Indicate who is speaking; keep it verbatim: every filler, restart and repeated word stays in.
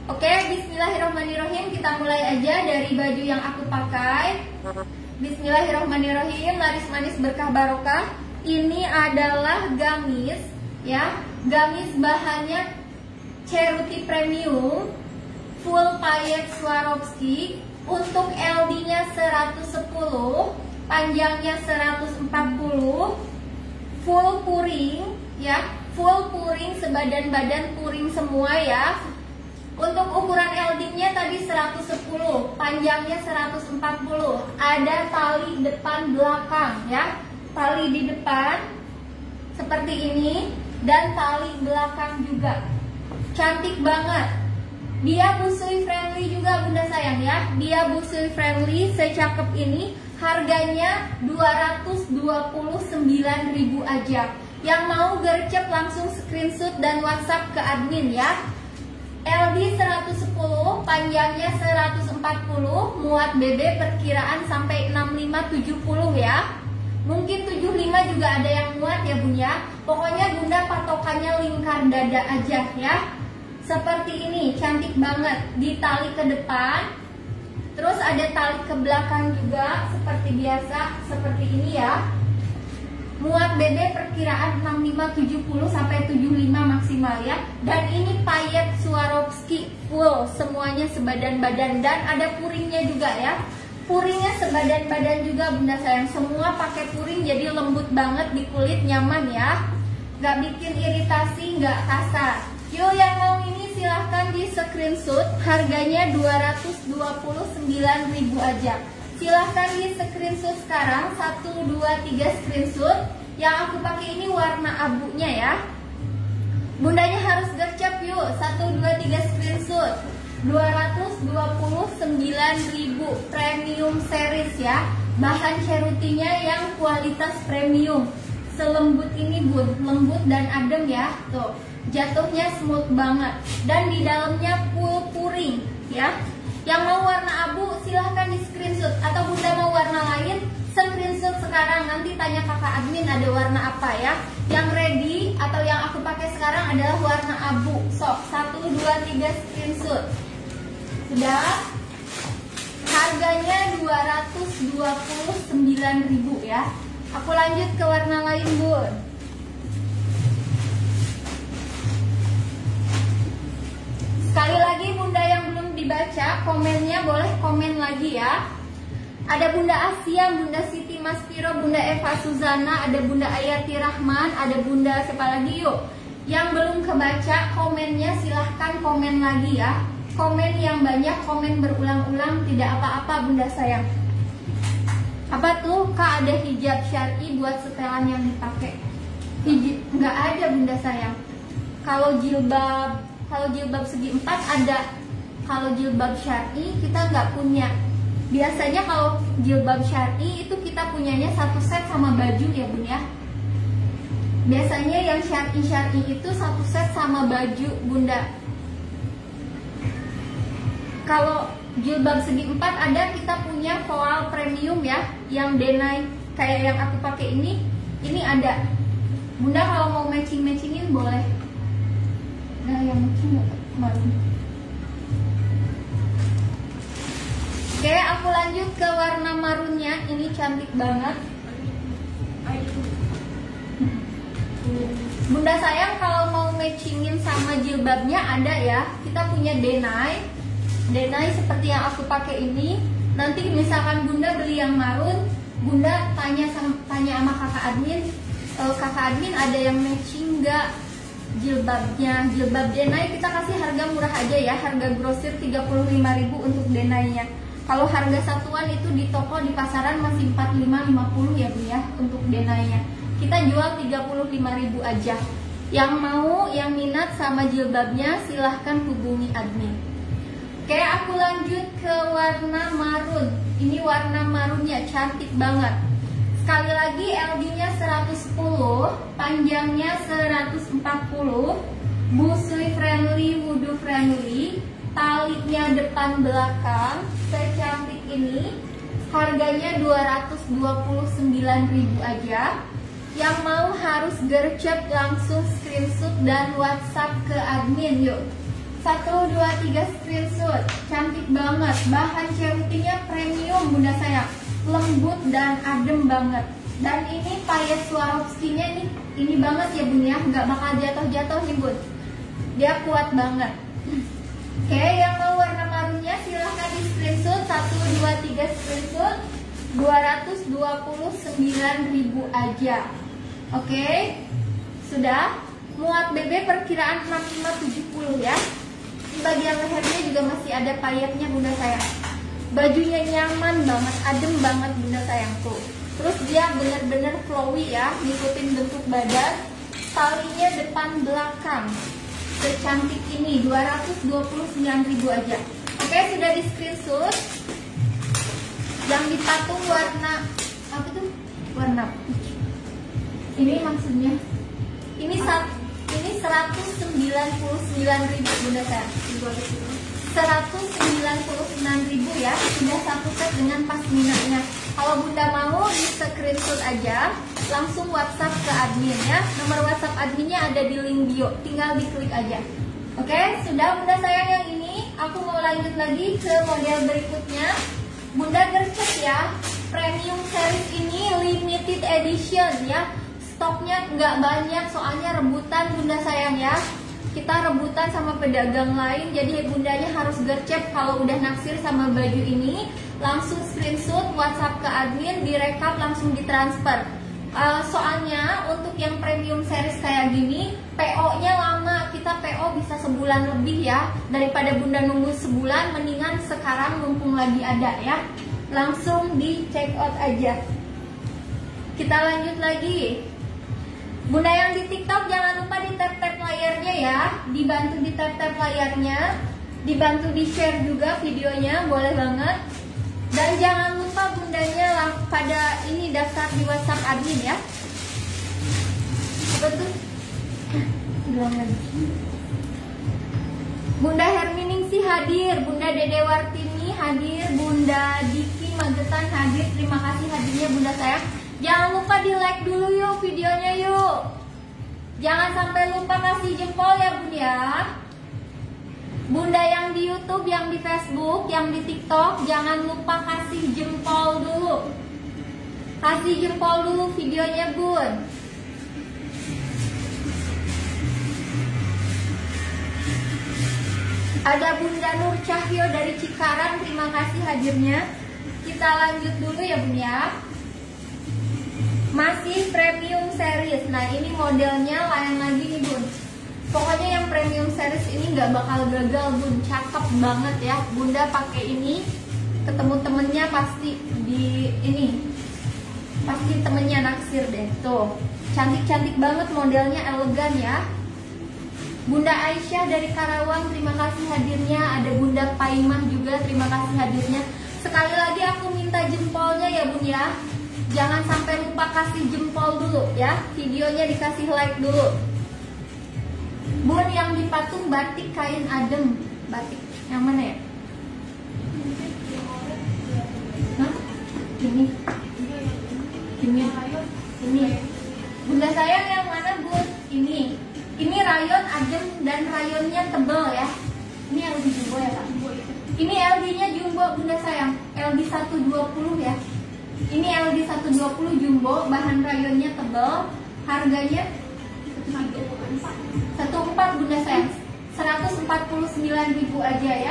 Speaker 1: Oke, bismillahirrahmanirrahim. Kita mulai aja dari baju yang aku pakai. Bismillahirrahmanirrahim. Laris manis berkah barokah. Ini adalah gamis, ya. Gamis bahannya Ceruti Premium, full payet Swarovski. Untuk L D-nya seratus sepuluh, panjangnya seratus empat puluh, full puring, ya. Full puring, sebadan-badan puring semua, ya. Untuk ukuran L D-nya tadi seratus sepuluh, panjangnya seratus empat puluh. Ada tali depan belakang, ya. Tali di depan seperti ini dan tali belakang juga. Cantik banget. Dia busui friendly juga bunda sayang, ya. Dia busui friendly, secakep ini. Harganya dua ratus dua puluh sembilan ribu aja. Yang mau gercep langsung screenshot dan WhatsApp ke admin, ya. L D seratus sepuluh, panjangnya seratus empat puluh, muat B B perkiraan sampai enam puluh lima tujuh puluh, ya. Mungkin tujuh puluh lima juga ada yang muat, ya bun, ya. Pokoknya bunda patokannya lingkar dada aja, ya. Seperti ini, cantik banget. Ditali ke depan, terus ada tali ke belakang juga, seperti biasa, seperti ini, ya. Muat B B perkiraan enam puluh lima tujuh puluh sampai tujuh puluh lima maksimal, ya. Dan ini payet Swarovski full, semuanya sebadan-badan dan ada puringnya juga, ya. Puringnya sebadan-badan juga bunda sayang. Semua pakai puring, jadi lembut banget di kulit, nyaman, ya. Gak bikin iritasi, gak kasar. Yuk, yang mau ini silahkan di screenshot. Harganya dua ratus dua puluh sembilan ribu aja. Silahkan di screenshot sekarang. Satu, dua, tiga screenshot. Yang aku pakai ini warna abunya, ya. Bundanya harus gercep yuk. Satu, dua, tiga screenshot. Dua ratus dua puluh sembilan ribu. Premium series, ya. Bahan cerutinya yang kualitas premium. Selembut ini bun, lembut dan adem, ya. Tuh, jatuhnya smooth banget. Dan di dalamnya full puring, ya. Yang mau warna abu silahkan di screenshot. Atau bunda mau warna lain, screenshot sekarang. Nanti tanya kakak admin ada warna apa, ya. Yang ready atau yang aku pakai sekarang adalah warna abu. Sok, satu, dua, tiga screenshot. Sudah. Harganya dua ratus dua puluh sembilan ribu, ya. Aku lanjut ke warna lain bun. Sekali lagi bunda yang belum dibaca, komennya boleh komen lagi, ya. Ada bunda Asia, bunda Siti Mas Piro, bunda Eva Suzana, ada bunda Ayati Rahman, ada bunda siapa lagi yuk. Yang belum kebaca komennya silahkan komen lagi, ya. Komen yang banyak, komen berulang-ulang, tidak apa-apa bunda sayang. Apa tuh kak, ada hijab syar'i buat setelan yang dipakai? Hijab nggak ada bunda sayang. Kalau jilbab Kalau jilbab segi empat ada. Kalau jilbab syar'i kita nggak punya. Biasanya kalau jilbab syar'i itu kita punyanya satu set sama baju, ya bun, ya. Biasanya yang syar'i-syar'i itu satu set sama baju bunda. Kalau jilbab segi empat ada, kita punya voal premium, ya. Yang denai kayak yang aku pakai ini. Ini ada. Bunda kalau mau matching-matchingin boleh. Nah, yang matching nggak kemarin. Oke, aku lanjut ke warna marunnya. Ini cantik banget. Bunda sayang kalau mau matchingin sama jilbabnya ada, ya. Kita punya denai. Denai seperti yang aku pakai ini. Nanti misalkan bunda beli yang marun, bunda tanya sama tanya sama kakak admin, e, kakak admin ada yang matching nggak jilbabnya. Jilbab denai kita kasih harga murah aja, ya. Harga grosir tiga puluh lima ribu untuk denainya. Kalau harga satuan itu di toko di pasaran masih empat puluh lima lima puluh, ya bu, ya, untuk denainya. Kita jual tiga puluh lima ribu aja. Yang mau, yang minat sama jilbabnya silahkan hubungi admin. Oke, aku lanjut ke warna marun. Ini warna marunnya cantik banget. Sekali lagi L D-nya seratus sepuluh, panjangnya seratus empat puluh, busui friendly, wudu friendly, talinya depan belakang, secantik ini. Harganya dua ratus dua puluh sembilan ribu aja. Yang mau harus gercep langsung screenshot dan WhatsApp ke admin yuk. Satu, dua, tiga screenshot. Cantik banget. Bahan cerutinya premium bunda sayang, lembut dan adem banget. Dan ini payet Swarovski-nya nih, ini banget ya bun ya, nggak bakal jatuh-jatuh nih bun. Dia kuat banget. Oke, yang mau warna marunnya silahkan di screenshot. Satu, dua, tiga screenshot. dua ratus dua puluh sembilan ribu aja. Oke, sudah. Muat B B perkiraan enam puluh lima tujuh puluh ya. Di bagian lehernya juga masih ada payetnya bunda sayang. Bajunya nyaman banget, adem banget bunda sayang tuh. Terus dia bener-bener flowy ya, ngikutin bentuk badan. Talinya depan belakang. Secantik ini dua ratus dua puluh sembilan ribu aja. Oke, sudah di screenshot. Yang dipatung warna apa tuh? Warna putih. Ini maksudnya. Ini satu ini seratus sembilan puluh sembilan ribu bunda sayang. seratus sembilan puluh sembilan ribu ya. Sudah satu set dengan pasminanya. Kalau bunda mau di screenshot aja, langsung WhatsApp ke admin ya. Nomor WhatsApp adminnya ada di link bio, tinggal diklik aja. Oke, sudah bunda sayang yang ini. Aku mau lanjut lagi ke model berikutnya. Bunda gercep ya. Premium series ini limited edition ya. Stoknya nggak banyak, soalnya rebutan bunda sayang ya. Kita rebutan sama pedagang lain, jadi bundanya harus gercep. Kalau udah naksir sama baju ini, langsung screenshot, WhatsApp ke admin, direkap, langsung ditransfer. Uh, soalnya untuk yang premium series kayak gini, P O-nya lama. Kita P O bisa sebulan lebih ya. Daripada bunda nunggu sebulan, mendingan sekarang mumpung lagi ada ya. Langsung di check out aja. Kita lanjut lagi. Bunda yang di TikTok jangan lupa di tap-tap layarnya ya. Dibantu di tap-tap layarnya. Dibantu di share juga videonya, boleh banget. Dan jangan lupa bundanya pada ini daftar di WhatsApp admin ya. Apa tuh? Bilang lagi. Bunda Herminingsih hadir, Bunda Dede Wartini hadir, Bunda Diki Magetan hadir. Terima kasih hadirnya bunda sayang. Jangan lupa di like dulu yuk videonya yuk. Jangan sampai lupa kasih jempol ya bun ya. Bunda yang di YouTube, yang di Facebook, yang di TikTok, jangan lupa kasih jempol dulu. Kasih jempol dulu videonya bun. Ada Bunda Nur Cahyo dari Cikarang, terima kasih hadirnya. Kita lanjut dulu ya bun ya. Masih premium series. Nah ini modelnya lain lagi nih bun. Pokoknya yang premium series ini nggak bakal gagal bun. Cakep banget ya. Bunda pakai ini, ketemu temennya pasti di ini, pasti temennya naksir deh. Tuh cantik-cantik banget modelnya, elegan ya. Bunda Aisyah dari Karawang, terima kasih hadirnya. Ada Bunda Paimah juga, terima kasih hadirnya. Sekali lagi aku minta jempolnya ya bun ya. Jangan sampai lupa kasih jempol dulu ya. Videonya dikasih like dulu. Bun yang dipatung batik kain adem. Batik yang mana ya? Hah? Ini. Ini. Ini. Bunda sayang yang mana bun? Ini. Ini rayon adem dan rayonnya tebal ya. Ini yang lebih jumbo ya Pak? Ini L D-nya jumbo bunda sayang. L D seratus dua puluh ya. Ini L D seratus dua puluh jumbo, bahan rayonnya tebal. Harganya seratus empat bunda sayang. seratus empat puluh sembilan ribu aja ya.